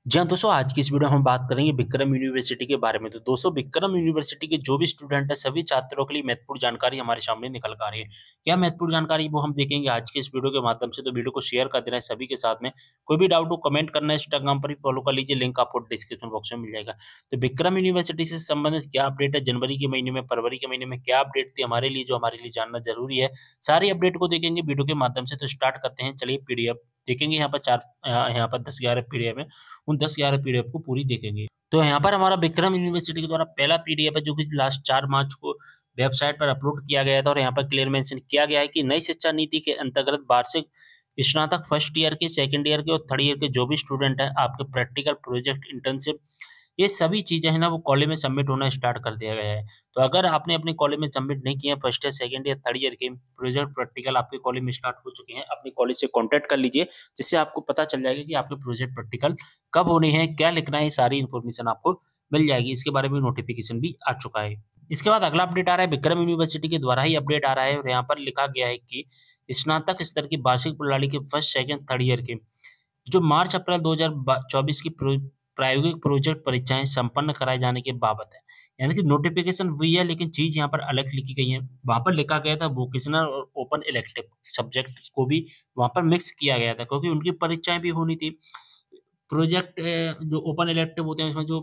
जी हाँ, दोस्तों आज की इस वीडियो में हम बात करेंगे विक्रम यूनिवर्सिटी के बारे में। तो दोस्तों विक्रम यूनिवर्सिटी के जो भी स्टूडेंट हैं, सभी छात्रों के लिए महत्वपूर्ण जानकारी हमारे सामने निकल कर आ रही है। क्या महत्वपूर्ण जानकारी वो हम देखेंगे आज के इस वीडियो के माध्यम से, तो वीडियो को शेयर कर देना है सभी के साथ में। कोई भी डाउट हो कमेंट करना है, इंस्टाग्राम पर ही फॉलो कर लीजिए, लिंक आपको डिस्क्रिप्शन बॉक्स में मिल जाएगा। तो विक्रम यूनिवर्सिटी से संबंधित क्या अपडेट है, जनवरी के महीने में, फरवरी के महीने में क्या अपडेट थी हमारे लिए, जो हमारे लिए जानना जरूरी है, सारी अपडेट को देखेंगे वीडियो के माध्यम से। तो स्टार्ट करते हैं, चलिए पीडीएफ देखेंगे। यहाँ पर यहाँ पर 10-11 पीडीएफ है, उन 10-11 पीडीएफ को पूरी देखेंगे। तो यहाँ पर हमारा विक्रम यूनिवर्सिटी के द्वारा पहला पीडीएफ है, जो कि लास्ट 4 मार्च को वेबसाइट पर अपलोड किया गया था, और यहाँ पर क्लियर मेंशन किया गया है कि नई शिक्षा नीति के अंतर्गत वार्षिक स्नातक फर्स्ट ईयर के, सेकंड ईयर के और थर्ड ईयर के जो भी स्टूडेंट हैं, आपके प्रैक्टिकल प्रोजेक्ट, इंटर्नशिप, ये सभी चीज़ें हैं ना, वो कॉलेज में सबमिट होना स्टार्ट कर दिया गया है। तो अगर आपने अपने कॉलेज में सबमिट नहीं किए हैं first year, second year, third year के प्रोजेक्ट, प्रैक्टिकल आपके कॉलेज में स्टार्ट हो चुके हैं, अपने कॉलेज से कॉन्टैक्ट कर लीजिए, जिससे आपको पता चल जाएगा कि आपके प्रोजेक्ट, प्रैक्टिकल कब होने हैं, क्या लिखना है, ये सारी इन्फॉर्मेशन आपको मिल जाएगी। इसके बारे में नोटिफिकेशन भी आ चुका है। इसके बाद अगला अपडेट आ रहा है, विक्रम यूनिवर्सिटी के द्वारा ही अपडेट आ रहा है, और यहाँ पर लिखा गया है कि स्नातक स्तर की वार्षिक प्रणाली के फर्स्ट, सेकंड, थर्ड ईयर के जो मार्च अप्रैल 2024 की प्रायोगिक प्रोजेक्ट परीक्षाएं संपन्न कराए जाने के बाबत है। यानी कि नोटिफिकेशन हुई है, लेकिन चीज यहाँ पर अलग लिखी गई है। वहां पर लिखा गया था वोकेशनल और ओपन इलेक्टिव सब्जेक्ट को भी वहां पर मिक्स किया गया था, क्योंकि उनकी परीक्षाएं भी होनी थी। प्रोजेक्ट जो ओपन इलेक्टिव होते हैं, उसमें जो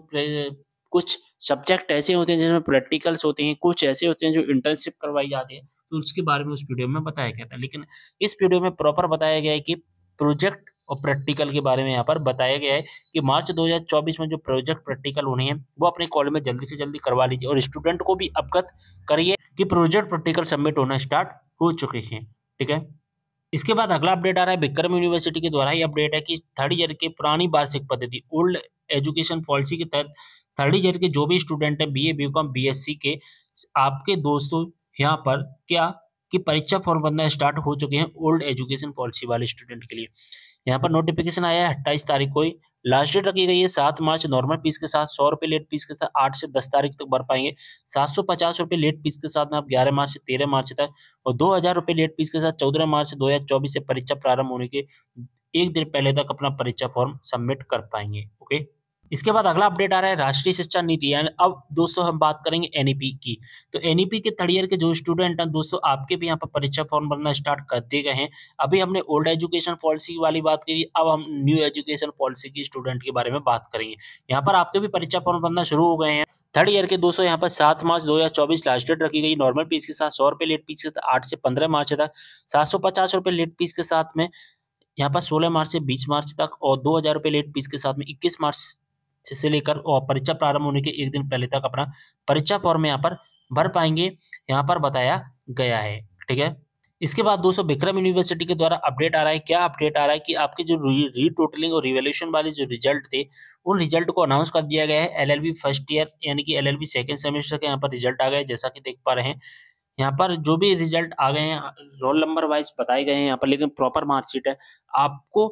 कुछ सब्जेक्ट ऐसे होते हैं जिसमें प्रैक्टिकल्स होते हैं, कुछ ऐसे होते हैं जो इंटर्नशिप करवाई जाती है। तो उसके बारे में उस वीडियो में बताया गया था, लेकिन इस वीडियो में प्रॉपर बताया गया है कि प्रोजेक्ट और प्रैक्टिकल के बारे में यहाँ पर बताया गया है कि मार्च 2024 में जो प्रोजेक्ट, प्रैक्टिकल होनी है, वो अपने कॉलेज में जल्दी से जल्दी करवा लीजिए, और स्टूडेंट को भी अवगत करिए कि प्रोजेक्ट, प्रैक्टिकल सबमिट होना स्टार्ट हो चुके हैं। ठीक है। इसके बाद अगला अपडेट आ रहा है, विक्रम यूनिवर्सिटी के द्वारा ही अपडेट है कि थर्ड ईयर के पुरानी वार्षिक पद्धति, ओल्ड एजुकेशन पॉलिसी के तहत थर्ड ईयर के जो भी स्टूडेंट हैं, बीए, बीकॉम, बीएससी के, आपके दोस्तों यहाँ पर क्या कि परीक्षा फॉर्म भरना स्टार्ट हो चुके हैं ओल्ड एजुकेशन पॉलिसी वाले स्टूडेंट के लिए। यहाँ पर नोटिफिकेशन आया है 28 तारीख को ही। लास्ट डेट रखी गई है 7 मार्च, नॉर्मल फीस के साथ 100 रुपये, लेट फीस के साथ 8 से 10 तारीख तक भर पाएंगे। 750 रुपये लेट फीस के साथ में आप 11 मार्च से 13 मार्च तक, और 2000 रुपये लेट फीस के साथ 14 मार्च से 2024 से परीक्षा प्रारंभ होने के एक दिन पहले तक अपना परीक्षा फॉर्म सबमिट कर पाएंगे। ओके। इसके बाद अगला अपडेट आ रहा है, राष्ट्रीय शिक्षा नीति, यानी अब दोस्तों हम बात करेंगे एनईपी की। तो एनईपी के थर्ड ईयर के जो स्टूडेंट हैं दोस्तों, आपके भी यहाँ पर परीक्षा फॉर्म भरना स्टार्ट कर दिए गए हैं। अभी हमने ओल्ड एजुकेशन पॉलिसी वाली बात की, अब हम न्यू एजुकेशन पॉलिसी की स्टूडेंट के बारे में बात करेंगे। यहाँ पर आपके भी परीक्षा फॉर्म भरना शुरू हो गए हैं। थर्ड ईयर के दोस्तों यहाँ पर 7 मार्च 2024 लास्ट डेट रखी गई। नॉर्मल फीस के साथ 100 रुपये, लेट फीस के साथ 8 से 15 मार्च तक, 750 रुपये लेट फीस के साथ में यहाँ पर 16 मार्च से 20 मार्च तक, और 2000 रुपये लेट फीस के साथ में 21 मार्च से लेकर और परीक्षा प्रारंभ होने के एक दिन पहले तक अपना परीक्षा फॉर्म यहाँ पर भर पाएंगे, यहाँ पर बताया गया है। ठीक है। इसके बाद दोस्तों विक्रम यूनिवर्सिटी के द्वारा अपडेट आ रहा है, क्या अपडेट आ रहा है कि आपके जो रीटोटलिंग और रिवैल्यूएशन वाले जो रिजल्ट थे, उन रिजल्ट को अनाउंस कर दिया गया है। एलएलबी फर्स्ट ईयर यानी कि एलएलबी सेकंड सेमेस्टर के यहाँ पर रिजल्ट आ गए, जैसा कि देख पा रहे हैं। यहाँ पर जो भी रिजल्ट आ गए हैं, रोल नंबर वाइज बताए गए हैं यहाँ पर, लेकिन प्रॉपर मार्कशीट है। आपको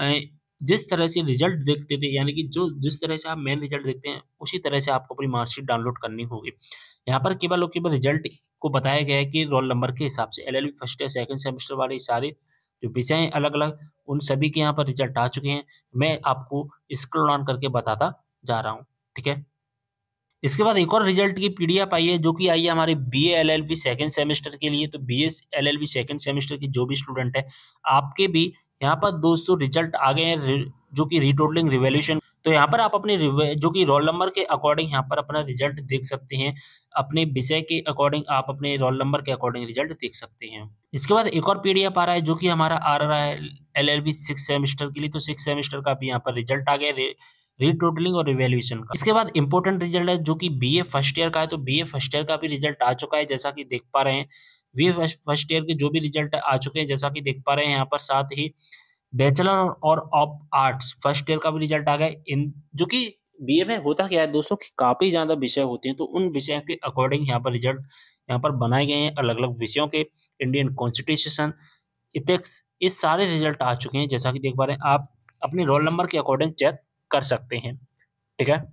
जिस तरह से रिजल्ट देखते थे, यानी कि जो जिस तरह से आप मेन रिजल्ट देखते हैं, उसी तरह से आपको अपनी मार्कशीट डाउनलोड करनी होगी। यहाँ पर केवल और केवल रिजल्ट को बताया गया है कि रोल नंबर के हिसाब से एलएलबी फर्स्ट या सेकंड सेमेस्टर वाले सारे जो विषय हैं अलग अलग, उन सभी के यहाँ पर रिजल्ट आ चुके हैं। मैं आपको स्क्रॉल डाउन करके बताता जा रहा हूँ। ठीक है। इसके बाद एक और रिजल्ट की पीडीएफ आई है, जो कि आई है हमारे बीए एलएलबी सेकंड सेमेस्टर के लिए। तो बीए एलएलबी सेकंड सेमेस्टर की जो भी स्टूडेंट है, आपके भी यहाँ पर दोस्तों रिजल्ट आ गए हैं, जो कि रीटोटलिंग रिवैल्यूएशन। तो यहाँ पर आप अपने जो कि रोल नंबर के अकॉर्डिंग यहाँ पर अपना रिजल्ट देख सकते हैं। अपने विषय के अकॉर्डिंग आप अपने रोल नंबर के अकॉर्डिंग रिजल्ट देख सकते हैं। इसके बाद एक और पीडीएफ आ रहा है, जो कि हमारा आ रहा है एलएलबी 6 सेमेस्टर के लिए। तो 6 सेमेस्टर का भी यहाँ पर रिजल्ट आ गया, रीटोटलिंग और रिवैल्यूएशन का। इसके बाद इंपॉर्टेंट रिजल्ट है, जो कि बीए फर्स्ट ईयर का है। तो बीए फर्स्ट ईयर का भी रिजल्ट आ चुका है, जैसा कि देख पा रहे हैं। बीए फर्स्ट ईयर के जो भी रिजल्ट आ चुके हैं, जैसा कि देख पा रहे हैं यहाँ पर। साथ ही बैचलर और ऑफ आर्ट्स फर्स्ट ईयर का भी रिजल्ट आ गया। इन जो कि बीए में होता क्या है दोस्तों, कि काफी ज्यादा विषय होते हैं, तो उन विषयों के अकॉर्डिंग यहाँ पर रिजल्ट यहाँ पर बनाए गए हैं, अलग अलग विषयों के। इंडियन कॉन्स्टिट्यूशन, इथिक्स, ये सारे रिजल्ट आ चुके हैं, जैसा कि देख पा रहे हैं। आप अपने रोल नंबर के अकॉर्डिंग चेक कर सकते हैं। ठीक है।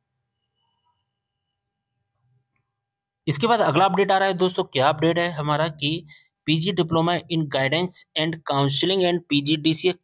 इसके बाद अगला अपडेट आ रहा है दोस्तों, क्या अपडेट है हमारा कि PG diploma in guidance and counselling and PGDCA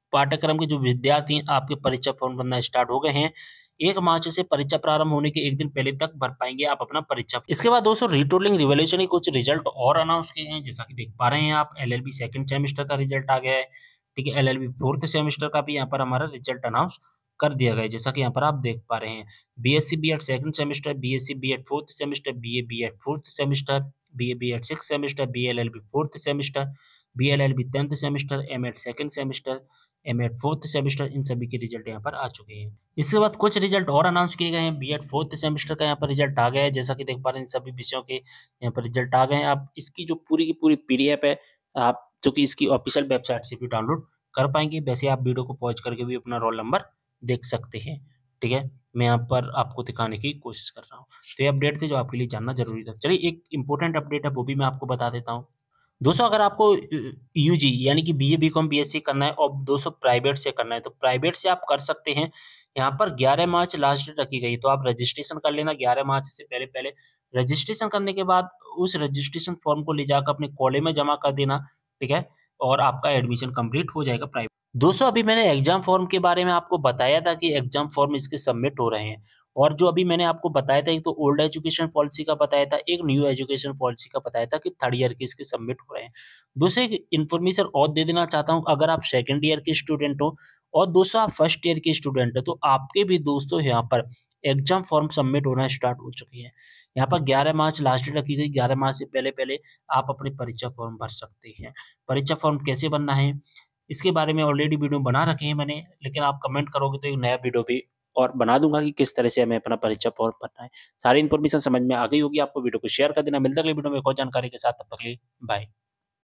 पाठ्यक्रम के जो विद्यार्थी हैं आपके परीक्षा फॉर्म भरना स्टार्ट हो गए हैं। 1 मार्च से परीक्षा प्रारंभ होने के 1 दिन पहले तक भर पाएँगे आप अपना परीक्षा। इसके बाद दोस्तों रीटोलिंग रिवॉल्यूशन के कुछ रिजल्ट और अनाउंस किए हैं, जैसा कि देख पा रहे हैं आप। एलएलबी सेकंड सेमेस्टर का रिजल्ट आ गया है, ठीक है। एलएलबी फोर्थ सेमेस्टर का भी यहाँ पर हमारा रिजल्ट अनाउंस कर दिया गया है, जैसा कि यहाँ पर आप देख पा रहे हैं। BSc BEd second semester, BSc BEd fourth semester, BA BEd fourth semester, BA BEd sixth semester, BLLB fourth semester, BLLB 10th semester, MEd second semester, MEd fourth semester, इन सभी के रिजल्ट यहाँ पर आ चुके हैं। इसके बाद कुछ रिजल्ट और अनाउंस किए गए हैं। बीएड फोर्थ सेमेस्टर का यहाँ पर रिजल्ट आ गया है, जैसा कि देख पा रहे हैं सभी विषयों के यहाँ पर रिजल्ट आ गए हैं। आप इसकी जो पूरी की पूरी पीडीएफ है, आप जो कि इसकी ऑफिशियल वेबसाइट से भी डाउनलोड कर पाएंगे। वैसे आप वीडियो को पॉज करके भी अपना रोल नंबर देख सकते हैं, ठीक है। मैं यहाँ पर आपको दिखाने की कोशिश कर रहा हूँ। तो ये अपडेट थे जो आपके लिए जानना जरूरी था। चलिए एक इम्पोर्टेंट अपडेट है वो भी मैं आपको बता देता हूँ। दोस्तों अगर आपको यूजी यानी कि बीए बीकॉम बीएससी करना है और दोस्तों प्राइवेट से करना है, तो प्राइवेट से आप कर सकते हैं। यहाँ पर 11 मार्च लास्ट डेट रखी गई, तो आप रजिस्ट्रेशन कर लेना 11 मार्च से पहले पहले। रजिस्ट्रेशन करने के बाद उस रजिस्ट्रेशन फॉर्म को ले जाकर अपने कॉलेज में जमा कर देना, ठीक है, और आपका एडमिशन कंप्लीट हो जाएगा प्राइवेट। दोस्तों अभी मैंने एग्जाम फॉर्म के बारे में आपको बताया था कि एग्जाम फॉर्म इसके सबमिट हो रहे हैं, और जो अभी मैंने आपको बताया था, एक तो ओल्ड एजुकेशन पॉलिसी का बताया था, एक न्यू एजुकेशन पॉलिसी का बताया था कि थर्ड ईयर के इसके सबमिट हो रहे हैं। दूसरे एक इन्फॉर्मेशन और दे देना चाहता हूँ, अगर आप सेकंड ईयर के स्टूडेंट हो और दोस्तों आप फर्स्ट ईयर के स्टूडेंट हो, तो आपके भी दोस्तों यहाँ पर एग्जाम फॉर्म सबमिट होना स्टार्ट हो चुके हैं। यहाँ पर 11 मार्च लास्ट डेट रखी गई, 11 मार्च से पहले पहले आप अपनी परीक्षा फॉर्म भर सकते हैं। परीक्षा फॉर्म कैसे बनना है इसके बारे में ऑलरेडी वीडियो बना रखे हैं मैंने, लेकिन आप कमेंट करोगे तो एक नया वीडियो भी और बना दूंगा कि किस तरह से हमें अपना परीक्षा फॉर्म भरना है। सारी इन्फॉर्मेशन समझ में आ गई होगी आपको। वीडियो को शेयर कर देना। मिलता है अगली वीडियो में एक और जानकारी के साथ, तब तक के लिए बाय।